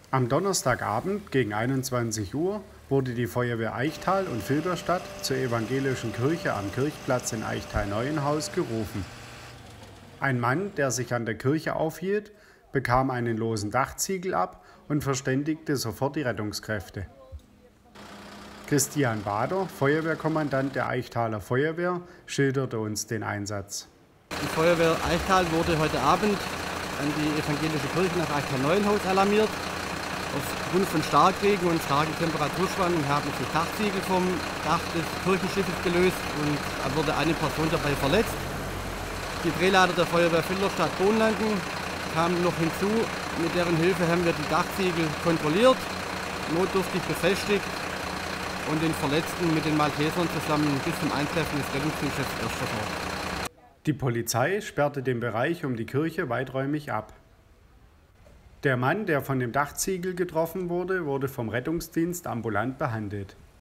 Am Donnerstagabend gegen 21 Uhr wurde die Feuerwehr Eichtal und Filderstadt zur evangelischen Kirche am Kirchplatz in Eichtal-Neuenhaus gerufen. Ein Mann, der sich an der Kirche aufhielt, bekam einen losen Dachziegel ab und verständigte sofort die Rettungskräfte. Christian Bader, Feuerwehrkommandant der Eichtaler Feuerwehr, schilderte uns den Einsatz. Die Feuerwehr Eichtal wurde heute Abend an die evangelische Kirche nach Eichtal-Neuenhaus alarmiert. Aufgrund von Starkregen und starken Temperaturschwankungen haben sich Dachziegel vom Dach des Kirchenschiffes gelöst und da wurde eine Person dabei verletzt. Die Drehleiter der Feuerwehr Filderstadt Bohnlanden kamen noch hinzu. Mit deren Hilfe haben wir die Dachziegel kontrolliert, notdürftig befestigt und den Verletzten mit den Maltesern zusammen bis zum Eintreffen des Rettungsdienstes erst versorgt. Die Polizei sperrte den Bereich um die Kirche weiträumig ab. Der Mann, der von dem Dachziegel getroffen wurde, wurde vom Rettungsdienst ambulant behandelt.